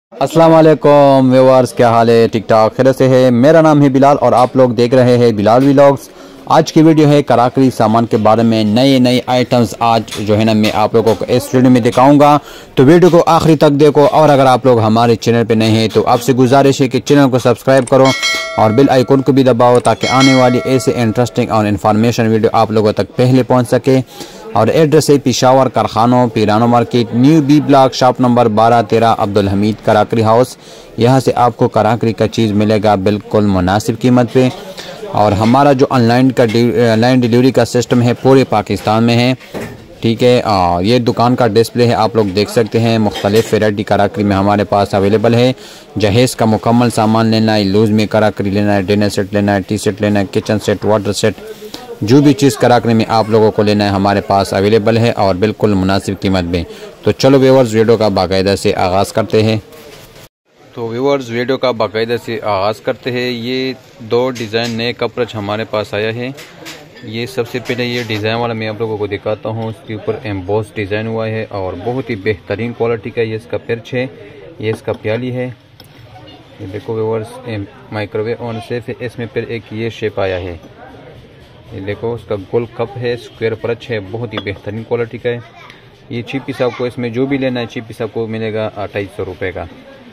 अस्सलाम वालेकुम व्यूअर्स, क्या हाल है? ठीक ठाक खैर से है। मेरा नाम है बिलाल और आप लोग देख रहे हैं बिलाल व्लॉग्स। आज की वीडियो है कराकरी सामान के बारे में। नए आइटम्स आज जो है ना मैं आप लोगों को इस वीडियो में दिखाऊंगा, तो वीडियो को आखिरी तक देखो। और अगर आप लोग हमारे चैनल पे नए हैं तो आपसे गुजारिश है कि चैनल को सब्सक्राइब करो और बेल आइकन को भी दबाओ ताकि आने वाली ऐसे इंटरेस्टिंग और इन्फॉर्मेशन वीडियो आप लोगों तक पहले पहुँच सके। और एड्रेस है पेशावर कारखानों पिरानो market, new B block, shop number 12-13, Abdul Hamid crockery house. यहाँ से आपको कराकरी का चीज़ मिलेगा बिल्कुल मुनासिब कीमत पे। और हमारा जो ऑनलाइन डिलीवरी का सिस्टम है पूरे पाकिस्तान में है, ठीक है। और ये दुकान का डिस्प्ले है, आप लोग देख सकते हैं। मुख्तलिफ वैरायटी कराकरी में हमारे पास अवेलेबल है। जहेज़ का मुकम्मल सामान लेना है, लूज़ में कराकरी लेना है, डिनर सेट लेना है, टी सेट लेना है, किचन सेट, वाटर सेट, जो भी चीज़ कराकरी में आप लोगों को लेना है हमारे पास अवेलेबल है और बिल्कुल मुनासिब कीमत में। तो चलो व्यूअर्स वीडियो का बाकायदा से आगाज़ करते हैं। तो व्यूअर्स वीडियो का बाकायदा से आगाज़ करते हैं। ये दो डिज़ाइन नए कपड़च हमारे पास आया है। ये सबसे पहले ये डिज़ाइन वाला मैं आप लोगों को दिखाता हूँ। उसके ऊपर एम्बॉस डिज़ाइन हुआ है और बहुत ही बेहतरीन क्वालिटी का ये इसका पिर्च है, ये इसका प्याली है। ये देखो व्यूअर्स, माइक्रोवेव ऑन सेफ है। इसमें फिर एक ये शेप आया है, ये देखो उसका गोल कप है, स्क्वायर परच है, बहुत ही बेहतरीन क्वालिटी का है। ये चीप पीस आपको इसमें जो भी लेना है चीप पीस आपको मिलेगा 2800 रुपये का।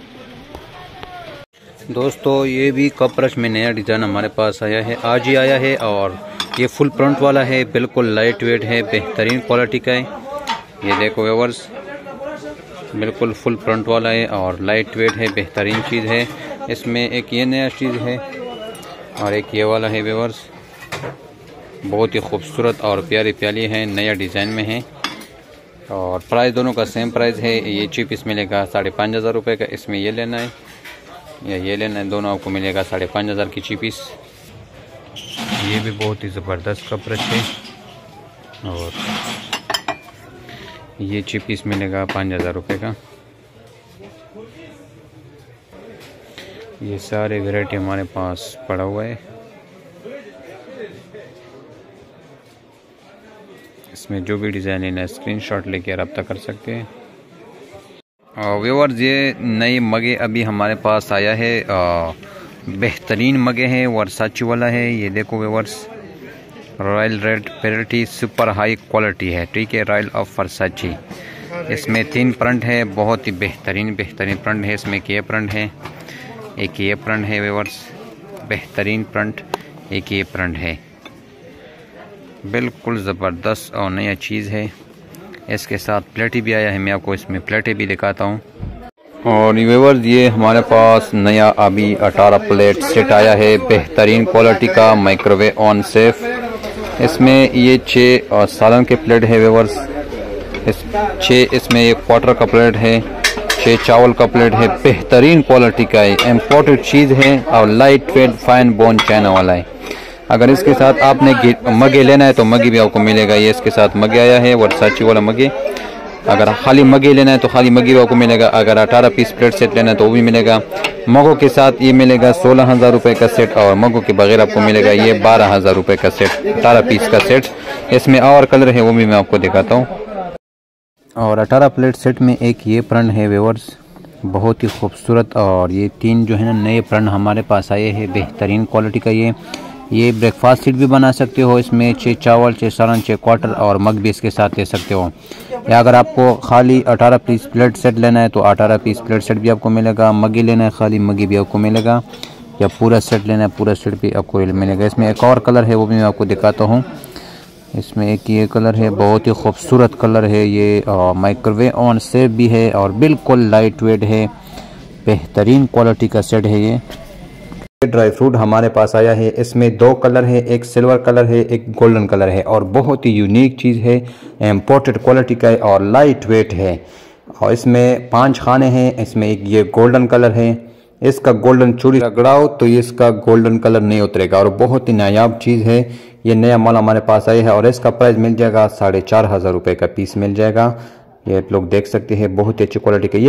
दोस्तों ये भी कप ब्रश में नया डिज़ाइन हमारे पास आया है, आज ही आया है। और ये फुल प्रिंट वाला है, बिल्कुल लाइट वेट है, बेहतरीन क्वालिटी का है। ये देखो व्यूअर्स, बिल्कुल फुल प्रिंट वाला है और लाइट वेट है, बेहतरीन चीज़ है। इसमें एक ये नया चीज़ है और एक ये वाला है व्यूअर्स, बहुत ही खूबसूरत और प्यारी प्याली है, नया डिज़ाइन में है। और प्राइस दोनों का सेम प्राइस है। ये चीप पीस मिलेगा 5500 रुपये का। इसमें ये लेना है या ये लेना है, दोनों आपको मिलेगा 5500 की चीप पीस। ये भी बहुत ही ज़बरदस्त कपड़ा है और ये चीप पीस मिलेगा 5000 रुपये का। ये सारे वैरायटी हमारे पास पड़ा हुआ है। इसमें जो भी डिज़ाइन लेना है स्क्रीनशॉट लेके रब्ता कर सकते हैं। व्यूअर्स ये नई मगे अभी हमारे पास आया है, बेहतरीन मगे हैं, वर्साची वाला है। ये देखो viewers, royal red parity super high quality है, ठीक है, रॉयल ऑफ वर्साची। इसमें 3 प्रिंट है, बहुत ही बेहतरीन प्रिंट है। इसमें एक ये प्रिंट है, एक ये प्रिंट है व्यूअर्स, बेहतरीन प्रिंट, एक ये प्रिंट है, बिल्कुल ज़बरदस्त और नया चीज़ है। इसके साथ प्लेटी भी आया है, मैं आपको इसमें प्लेटी भी दिखाता हूँ। और व्यूअर्स ये हमारे पास नया अभी 18 प्लेट सेट आया है, बेहतरीन क्वालिटी का, माइक्रोवेव ऑन सेफ। इसमें ये 6 सालन के प्लेट है व्यूअर्स, 6 इसमें एक क्वार्टर का प्लेट है, 6 चावल का प्लेट है, बेहतरीन क्वालिटी का है, इम्पोर्टेड चीज़ है और light weight fine bone china वाला है। अगर इसके साथ आपने मगे लेना है तो मगे भी आपको मिलेगा। ये इसके साथ मगे आया है, वर्साची वाला मगे। अगर खाली मगे लेना है तो खाली मगे भी आपको मिलेगा। अगर 18 पीस प्लेट सेट लेना है तो वो भी मिलेगा। मगों के साथ ये मिलेगा 16000 रुपये का सेट और मगों के बगैर आपको मिलेगा ये 12000 रुपये का सेट, 18 पीस का सेट। इसमें और कलर है वो भी मैं आपको दिखाता हूँ। और 18 प्लेट सेट में एक ये प्रिंट है व्यूअर्स, बहुत ही खूबसूरत। और ये 3 जो है ना नए प्रिंट हमारे पास आए हैं, बेहतरीन क्वालिटी का। ये ब्रेकफास्ट सीट भी बना सकते हो। इसमें 6 चावल, 6 सालन, 6 क्वार्टर और मग भी इसके साथ ले सकते हो। या अगर आपको खाली 18 पीस प्लेट सेट लेना है तो 18 पीस प्लेट सेट भी आपको मिलेगा। मगी लेना है खाली मगी भी आपको मिलेगा। या पूरा सेट लेना है पूरा सेट भी आपको मिलेगा। इसमें एक और कलर है वो भी मैं आपको दिखाता हूँ। इसमें एक ये कलर है, बहुत ही खूबसूरत कलर है ये, माइक्रोवेव ऑन सेफ भी है और बिल्कुल लाइट वेट है, बेहतरीन क्वालिटी का सेट है। ये ड्राई फ्रूट हमारे पास आया है। इसमें 2 कलर है, एक सिल्वर कलर है, एक गोल्डन कलर है और बहुत ही यूनिक चीज़ है, इम्पोर्टेड क्वालिटी का है और लाइट वेट है। और इसमें 5 खाने हैं। इसमें एक ये गोल्डन कलर है, इसका गोल्डन चूड़ी रगड़ाओ तो ये इसका गोल्डन कलर नहीं उतरेगा और बहुत ही नायाब चीज़ है। ये नया माल हमारे पास आया है और इसका प्राइस मिल जाएगा 4500 रुपये का पीस मिल जाएगा। ये लोग देख सकते हैं, बहुत ही अच्छी क्वालिटी का। ये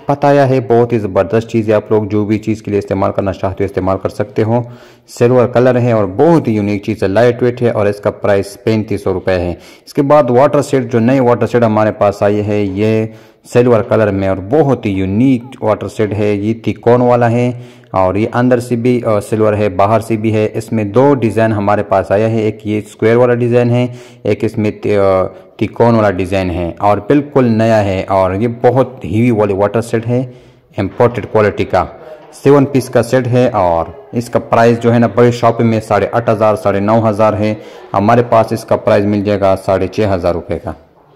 तेज़पात आया है, बहुत ही ज़बरदस्त चीज़ है। आप लोग जो भी चीज़ के लिए इस्तेमाल करना चाहते हो इस्तेमाल कर सकते हो। सिल्वर कलर है और बहुत ही यूनिक चीज़ है, लाइट वेट है और इसका प्राइस 3500 रुपये है। इसके बाद वाटर सेट, जो नई वाटर सेट हमारे पास आई है, ये सिल्वर कलर में और बहुत ही यूनिक वाटर सेट है। ये तिकोन वाला है और ये अंदर से भी सिल्वर है, बाहर से भी है। इसमें दो डिज़ाइन हमारे पास आया है, एक ये स्क्वायर वाला डिज़ाइन है, एक इसमें तिकोन वाला डिज़ाइन है और बिल्कुल नया है। और ये बहुत हीवी वाली वाटर सेट है, इम्पोर्टेड क्वालिटी का 7 पीस का सेट है। और इसका प्राइस जो है ना बड़ी शॉप में 8,500 9,500 है। हमारे पास इसका प्राइस मिल जाएगा 6,500 रुपये का।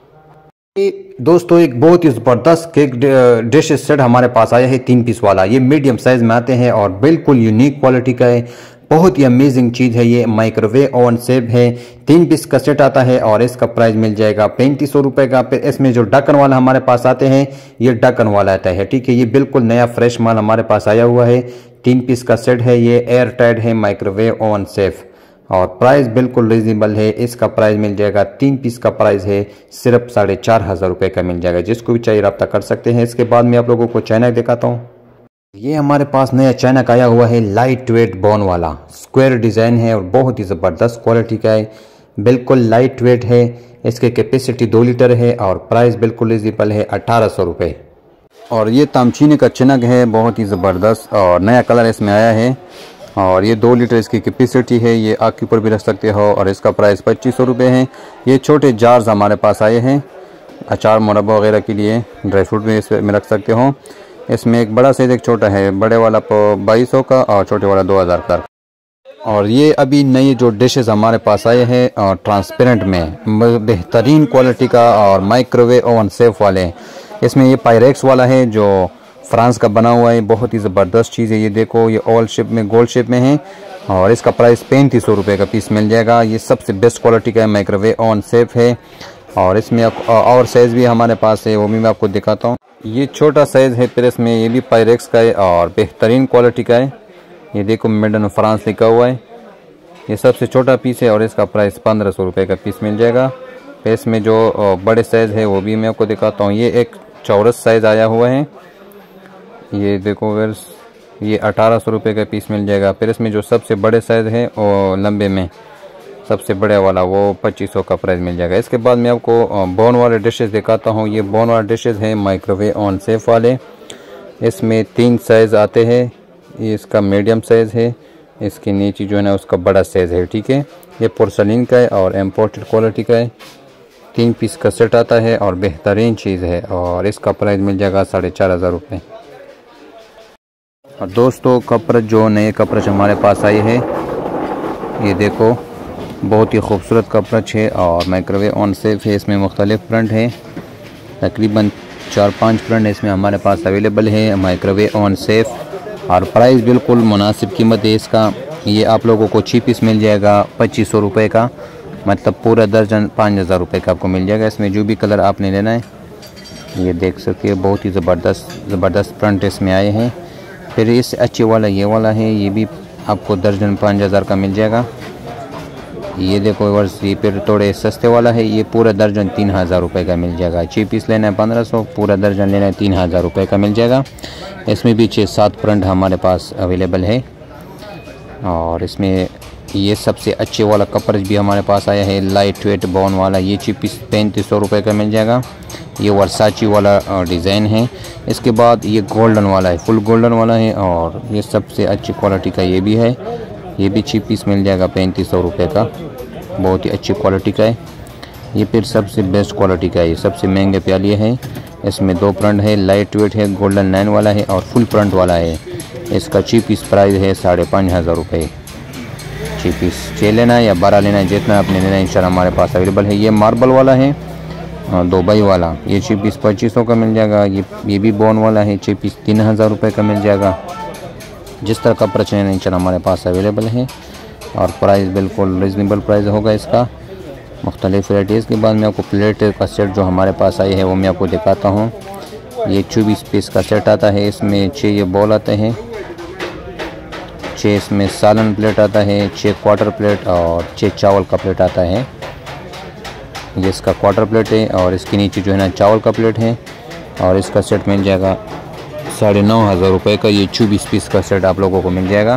दोस्तों एक बहुत ही ज़बरदस्त केक डिश सेट हमारे पास आया है 3 पीस वाला। ये मीडियम साइज में आते हैं और बिल्कुल यूनिक क्वालिटी का है, बहुत ही अमेजिंग चीज़ है। ये माइक्रोवेव ओवन सेफ है, 3 पीस का सेट आता है और इसका प्राइस मिल जाएगा 3500 रुपये का। फिर इसमें जो ढक्कन वाला हमारे पास आते हैं, ये ढक्कन वाला आता है, ठीक है। ये बिल्कुल नया फ्रेश माल हमारे पास आया हुआ है, 3 पीस का सेट है। ये एयर टाइट है, माइक्रोवेव ओवन सेफ और प्राइस बिल्कुल रीजनेबल है। इसका प्राइस मिल जाएगा, 3 पीस का प्राइस है सिर्फ 4,500 रुपये का मिल जाएगा। जिसको भी चाहिए रब्ता कर सकते हैं। इसके बाद मैं आप लोगों को चाइना दिखाता हूँ। ये हमारे पास नया चाइना आया हुआ है, लाइट वेट बोन वाला स्क्वायर डिज़ाइन है और बहुत ही ज़बरदस्त क्वालिटी का है, बिल्कुल लाइट वेट है। इसकी कैपेसिटी 2 लीटर है और प्राइस बिल्कुल रीजनेबल है 1,800 रुपये। और ये तामचीनी का चिनक है, बहुत ही ज़बरदस्त और नया कलर इसमें आया है और ये 2 लीटर इसकी कैपेसिटी है। ये आग के ऊपर भी रख सकते हो और इसका प्राइस 2500 रुपये है। ये छोटे जार्स हमारे पास आए हैं, अचार मुरब्बा वगैरह के लिए, ड्राई फ्रूट भी इसमें रख सकते हो। इसमें एक बड़ा साइज एक छोटा है, बड़े वाला 2200 का और छोटे वाला 2000 का। और ये अभी नए जो डिशेस हमारे पास आए हैं और ट्रांसपेरेंट में बेहतरीन क्वालिटी का और माइक्रोवेव ओवन सेफ वाले। इसमें ये पायरेक्स वाला है जो फ्रांस का बना हुआ है, बहुत ही ज़बरदस्त चीज़ है। ये देखो, ये ओवल शेप में, गोल्ड शेप में है और इसका प्राइस 3500 रुपये का पीस मिल जाएगा। ये सबसे बेस्ट क्वालिटी का है, माइक्रोवेव ओवन सेफ है। और इसमें और साइज़ भी हमारे पास है, वो भी मैं आपको दिखाता हूँ। ये छोटा साइज़ है, फिर इसमें ये भी पायरेक्स का है और बेहतरीन क्वालिटी का है। ये देखो, मेड इन फ्रांस लिखा हुआ है। ये सबसे छोटा पीस है और इसका प्राइस 1500 रुपये का पीस मिल जाएगा। फिर इसमें जो बड़े साइज़ है वो भी मैं आपको दिखाता हूँ। ये एक चौरस साइज़ आया हुआ है, ये देखो वर्स, ये 1800 रुपये का पीस मिल जाएगा। फिर इसमें जो सबसे बड़े साइज़ है और लंबे में सबसे बड़े वाला, वो 2500 का प्राइस मिल जाएगा। इसके बाद मैं आपको बोन वाले डिशेस दिखाता हूँ। ये बोन वाले डिशेस हैं माइक्रोवेव ओवन सेफ वाले। इसमें 3 साइज़ आते हैं। ये इसका मीडियम साइज़ है, इसके नीचे जो है ना उसका बड़ा साइज़ है, ठीक है। ये पोर्सलिन का है और इम्पोर्टेड क्वालिटी का है, 3 पीस का सेट आता है और बेहतरीन चीज़ है और इसका प्राइस मिल जाएगा 4,500 रुपये। और दोस्तों कपड़े, जो नए कपड़े हमारे पास आए हैं, ये देखो, बहुत ही खूबसूरत कपड़े है और माइक्रोवेव ओवन सेफ है। इसमें मुख्तलिफ प्रिंट है, तकरीबन 4-5 प्रिंट इसमें हमारे पास अवेलेबल है। माइक्रोवेव ओवन सेफ और प्राइस बिल्कुल मुनासिब कीमत है इसका। ये आप लोगों को चीप पीस मिल जाएगा 2500 रुपये का, मतलब पूरा दर्जन 5000 रुपये का आपको मिल जाएगा। इसमें जो भी कलर आपने लेना है ये देख सकते हैं, बहुत ही ज़बरदस्त प्रिंट इसमें आए हैं। फिर इससे अच्छे वाला ये वाला है, ये भी आपको दर्जन 5000 का मिल जाएगा। ये देखो वर्स, ये फिर थोड़े सस्ते वाला है, ये पूरा दर्जन 3000 रुपये का मिल जाएगा। चीप पीस लेना है 1500, पूरा दर्जन लेना है 3000 रुपये का मिल जाएगा। इसमें भी 6-7 प्रिंट हमारे पास अवेलेबल है और इसमें ये सबसे अच्छे वाला कपड़ा भी हमारे पास आया है, लाइट वेट बोन वाला। ये चीप पीस 3500 रुपये का मिल जाएगा। ये वर्साची वाला डिज़ाइन है। इसके बाद ये गोल्डन वाला है, फुल गोल्डन वाला है और ये सबसे अच्छी क्वालिटी का ये भी है। ये भी चीप पीस मिल जाएगा 3500 रुपये का, बहुत ही अच्छी क्वालिटी का है। ये फिर सबसे बेस्ट क्वालिटी का है, ये सबसे महंगे प्याले है। इसमें 2 प्रिंट है, लाइट वेट है, गोल्डन लाइन वाला है और फुल प्रिंट वाला है। इसका चीप पीस प्राइस है 5,500 रुपये। चीप पीस 6 लेना है या 12 लेना है, जितना आपने लेना है इंशाल्लाह हमारे पास अवेलेबल है। ये मार्बल वाला है, दुबई वाला, ये चीप पीस 2500 का मिल जाएगा। ये भी बोन वाला है, चीप पीस 3000 रुपये का मिल जाएगा। जिस तरह का प्रचलन है इंशाल्लाह हमारे पास अवेलेबल है और प्राइस बिल्कुल रीज़नेबल प्राइस होगा इसका। मुख्तलिफ वैराइटीज़ के बाद मैं आपको प्लेट का सेट जो हमारे पास आई है वो मैं आपको दिखाता हूँ। ये 24 पीस का सेट आता है, इसमें 6 ये बॉल आते हैं, 6 इसमें सालन प्लेट आता है, 6 क्वार्टर प्लेट और 6 चावल का प्लेट आता है। ये इसका क्वार्टर प्लेट है और इसके नीचे जो है ना चावल का प्लेट है और इसका सेट मिल जाएगा 9,500 रुपये का ये 24 पीस का सेट आप लोगों को मिल जाएगा।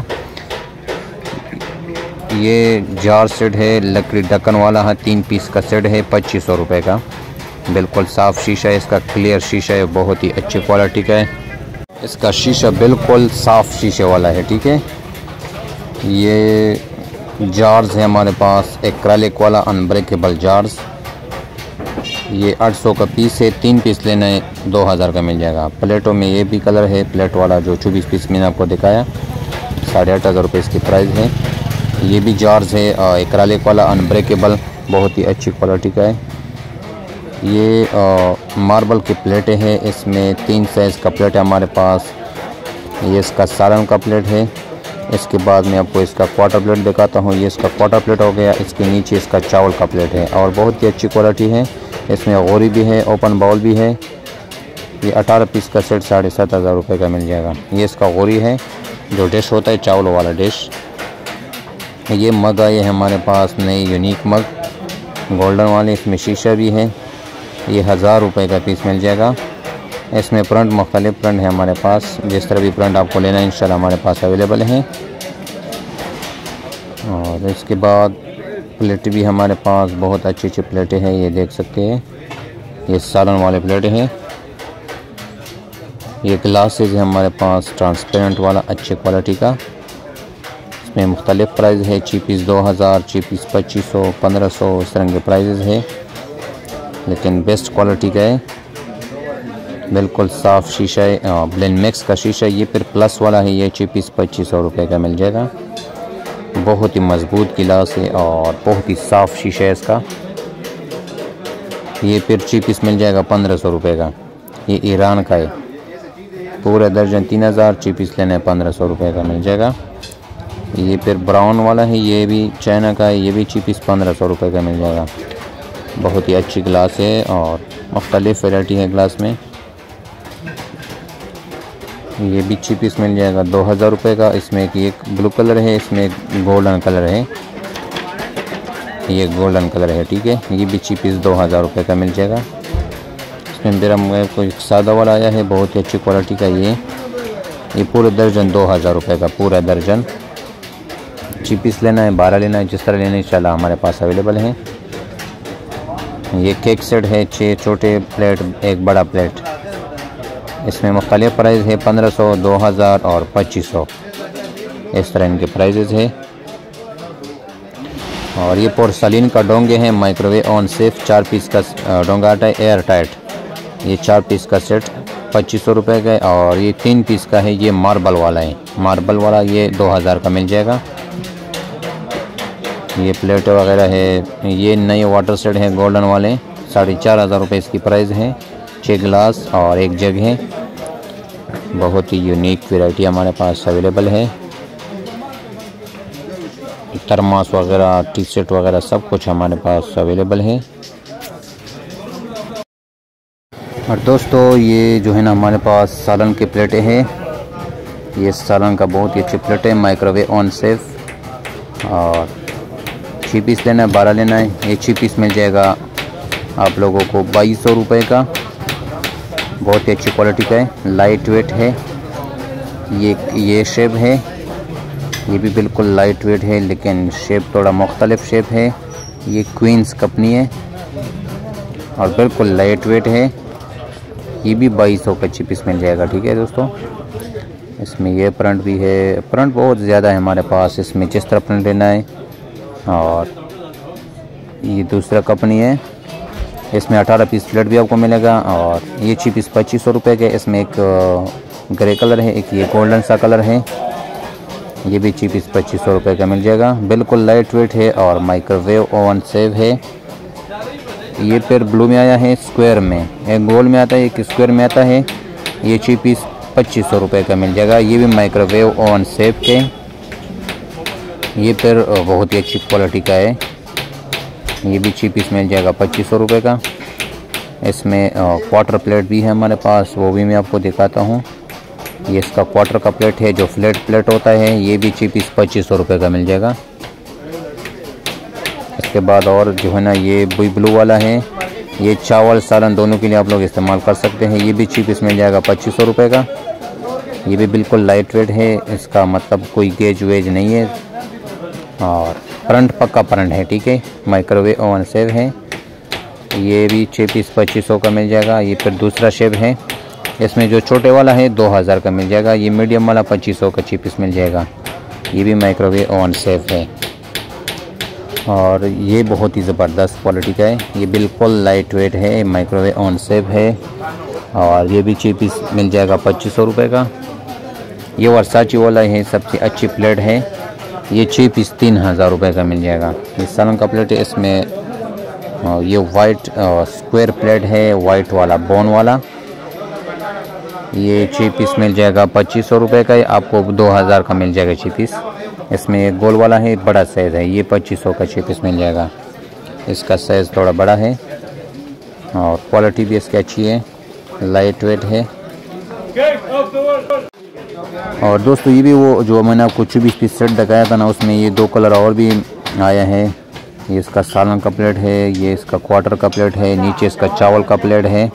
ये जार सेट है, लकड़ी ढक्कन वाला है, 3 पीस का सेट है, 2500 रुपये का। बिल्कुल साफ़ शीशा है इसका, क्लियर शीशा है, बहुत ही अच्छी क्वालिटी का है। इसका शीशा बिल्कुल साफ़ शीशे वाला है, ठीक है। ये जार्स है हमारे पास, एक्रेलिक वाला अनब्रेकेबल जार्स। ये 800 का पीस है, 3 पीस लेना है 2000 का मिल जाएगा। प्लेटों में ये भी कलर है, प्लेट वाला जो 24 पीस मैंने आपको दिखाया, 8,500 रुपये इसकी प्राइस है। ये भी जार्स है, एक्रेलिक वाला अनब्रेकेबल, बहुत ही अच्छी क्वालिटी का है। ये मार्बल की प्लेटें हैं, इसमें 3 साइज़ का प्लेट है हमारे पास। ये इसका सालन का प्लेट है। इसके बाद मैं आपको इसका क्वार्टर प्लेट दिखाता हूँ। ये इसका क्वार्टर प्लेट हो गया, इसके नीचे इसका चावल का प्लेट है और बहुत ही अच्छी क्वालिटी है। इसमें गोरी भी है, ओपन बाउल भी है। ये 18 पीस का सेट 7,500 रुपये का मिल जाएगा। ये इसका गोरी है, जो डिश होता है चावल वाला डिश। ये मग आए हैं हमारे पास नए यूनिक मग, गोल्डन वाले, इसमें शीशा भी है। ये 1000 रुपये का पीस मिल जाएगा। इसमें प्रिंट मुख्तलिफ प्रिंट है हमारे पास, जिस तरह भी प्रिंट आपको लेना है इंशाल्लाह हमारे पास अवेलेबल है। और इसके बाद प्लेट भी हमारे पास बहुत अच्छी अच्छी प्लेटें हैं, ये देख सकते हैं। ये सालन वाले प्लेटें हैं। ये ग्लासेस है हमारे पास ट्रांसपेरेंट वाला, अच्छे क्वालिटी का। इसमें मुख्तलिफ प्राइस है, चीपीस 2000, चीपीस 2500, 1500, इस तरह के प्राइजेज़ है, लेकिन बेस्ट क्वालिटी का है। बिल्कुल साफ़ शीशा है, ब्लेंड मिक्स का शीशा। ये फिर प्लस वाला है, ये चीपीस 2500 रुपये का मिल जाएगा। बहुत ही मजबूत गिलास है और बहुत ही साफ़ शीशा है इसका। ये फिर चीपीस मिल जाएगा 1500 रुपये का। ये ईरान का है, पूरा दर्जन 3000, चीपीस लेना है 1500 रुपये का मिल जाएगा। ये फिर ब्राउन वाला है, ये भी चाइना का है, ये भी चीपीस 1500 रुपये का मिल जाएगा। बहुत ही अच्छी ग्लास है और मुख्तलिफ वैरायटी है ग्लास में। ये भी चीपीस मिल जाएगा 2000 रुपये का। इसमें एक ब्लू कलर है, इसमें एक गोल्डन कलर है, ये गोल्डन कलर है, ठीक है। ये भी चीपीस 2000 रुपये का मिल जाएगा। इसमें मेरा कोई सादा वाला आया है, बहुत ही अच्छी क्वालिटी का। ये पूरे दर्जन 2000 रुपये का, पूरा दर्जन। चीपीस लेना है, 12 लेना है, जिस तरह लेना है इंशाल्लाह हमारे पास अवेलेबल है। ये केक सेट है, 6 छोटे प्लेट, 1 बड़ा प्लेट। इसमें मुख्तलिफ प्राइस है, 1500, 2000 और 2500, इस तरह इनके प्राइजेज़ है। और ये पोर्सलिन का डोंगे हैं, माइक्रोवेव ओवन सेफ, 4 पीस का डोंगा आता है, एयर टाइट। ये 4 पीस का सेट 2500 रुपये का है। और ये 3 पीस का है, ये मार्बल वाला है, मार्बल वाला, ये 2000 का मिल जाएगा। ये प्लेट वगैरह है। ये नए वाटर सेट है गोल्डन वाले, 4500 रुपये इसकी प्राइस है। 6 गिलास और 1 जग है। बहुत ही यूनिक वैरायटी हमारे पास अवेलेबल है। थर्मास वगैरह, टी शर्ट वगैरह सब कुछ हमारे पास अवेलेबल है। और दोस्तों ये जो है ना हमारे पास सालन की प्लेटें हैं। ये सालन का बहुत ही अच्छी प्लेट है, माइक्रोवेव ओवन सेफ। और 6 पीस लेना है, 12 लेना है। ये 6 पीस मिल जाएगा आप लोगों को 2200 रुपये का। बहुत ही अच्छी क्वालिटी का है, लाइट वेट है। ये शेप है, ये भी बिल्कुल लाइट वेट है, लेकिन शेप थोड़ा मुख्तलिफ शेप है। ये क्वींस कंपनी है और बिल्कुल लाइट वेट है। ये भी 2200 का 6 पीस मिल जाएगा, ठीक है दोस्तों। इसमें ये प्रिंट भी है, प्रिंट बहुत ज़्यादा है हमारे पास, इसमें जिस तरह प्रिंट लेना है। और ये दूसरा कंपनी है, इसमें 18 पीस प्लेट भी आपको मिलेगा। और ये 6 पीस 2500 रुपये के। इसमें एक ग्रे कलर है, एक ये गोल्डन सा कलर है। ये भी 6 पीस 2500 रुपये का मिल जाएगा। बिल्कुल लाइट वेट है और माइक्रोवेव ओवन सेव है। ये फिर ब्लू में आया है, स्क्वायर में, एक गोल में आता है, एक स्क्वायर में आता है। ये 6 पीस 2500 रुपये का मिल जाएगा। ये भी माइक्रोवेव ओवन सेव के। ये फिर बहुत ही अच्छी क्वालिटी का है। ये भी 6 पीस मिल जाएगा 2500 रुपये का। इसमें क्वार्टर प्लेट भी है हमारे पास, वो भी मैं आपको दिखाता हूँ। ये इसका क्वार्टर का प्लेट है, जो फ्लैट प्लेट होता है। ये भी 6 पीस 2500 रुपये का मिल जाएगा। इसके बाद और जो है ना ये ब्लू वाला है, ये चावल सालन दोनों के लिए आप लोग इस्तेमाल कर सकते हैं। ये भी 6 पीस मिल जाएगा 2500 रुपये का। ये भी बिल्कुल लाइट वेट है, इसका मतलब कोई गेज वेज नहीं है और करंट पक्का करंट है, ठीक है। माइक्रोवेव ओवन सेव है, ये भी 6 पीस 2500 का मिल जाएगा। ये फिर दूसरा शेप है, इसमें जो छोटे वाला है 2000 का मिल जाएगा। ये मीडियम वाला 2500 का 6 पीस मिल जाएगा। ये भी माइक्रोवेव ओवन सेव है और ये बहुत ही ज़बरदस्त क्वालिटी का है। ये बिल्कुल लाइट वेट है, माइक्रोवेव ओवन सेव है और ये भी 6 पीस मिल जाएगा 2500 रुपये का। ये वर्साची वाला है, सबसे अच्छी प्लेट है। ये 6 पीस 3000 रुपये का मिल जाएगा। ये सालन का प्लेट है, इसमें ये वाइट स्क्वायर प्लेट है, वाइट वाला बोन वाला। ये 6 पीस मिल जाएगा 2500 रुपये का। आपको 2000 का मिल जाएगा 6 पीस। इसमें एक गोल वाला है, बड़ा साइज़ है, ये 2500 का 6 पीस मिल जाएगा। इसका साइज़ थोड़ा बड़ा है और क्वालिटी भी इसकी अच्छी है, लाइट वेट है। और दोस्तों ये भी वो जो मैंने आपको 24 पीस सेट दिखाया था ना, उसमें ये 2 कलर और भी आया है। ये इसका सालन का प्लेट है, ये इसका क्वार्टर का प्लेट है, नीचे इसका चावल का प्लेट है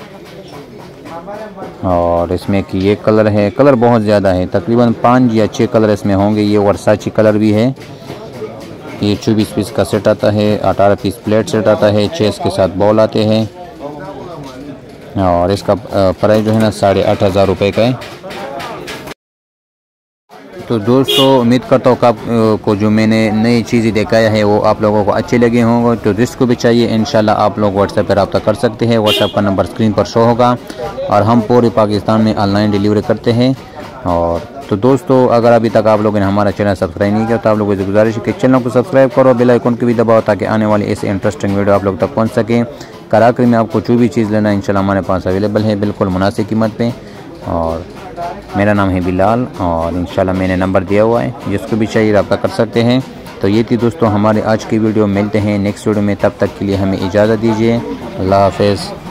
और इसमें कि ये कलर है। कलर बहुत ज़्यादा है, तकरीबन 5 या 6 कलर इसमें होंगे। ये वर्साची कलर भी है। ये 24 पीस का सेट आता है, 18 पीस प्लेट सेट आता है, 6 के साथ बॉल आते हैं और इसका प्राइस जो है ना 8500 रुपये का है। तो दोस्तों उम्मीद करता हूँ कि आपको जो मैंने नई चीज़ें दिखाया है वो आप लोगों को अच्छे लगे होंगे। तो जिसको भी चाहिए इंशाल्लाह आप लोग व्हाट्सएप पर रब्ता कर सकते हैं। व्हाट्सएप का नंबर स्क्रीन पर शो होगा और हम पूरे पाकिस्तान में ऑनलाइन डिलीवरी करते हैं। और तो दोस्तों अगर अभी तक आप लोगों ने हमारा चैनल सब्सक्राइब नहीं किया तो आप लोगों से गुजारिश है कि चैनल को सब्सक्राइब करो, बेल आइकन को भी दबाओ ताकि आने वाली ऐसे इंटरेस्टिंग वीडियो आप लोग तक पहुँच सकें। कराकरी में आपको जो भी चीज़ लेना है इंशाल्लाह हमारे पास अवेलेबल है, बिल्कुल मुनासिब कीमत पे। और मेरा नाम है बिलाल और इंशाल्लाह मैंने नंबर दिया हुआ है, जिसको भी चाहिए रब्ता कर सकते हैं। तो ये थी दोस्तों हमारे आज की वीडियो। मिलते हैं नेक्स्ट वीडियो में, तब तक के लिए हमें इजाज़त दीजिए। अल्लाह हाफ़िज़।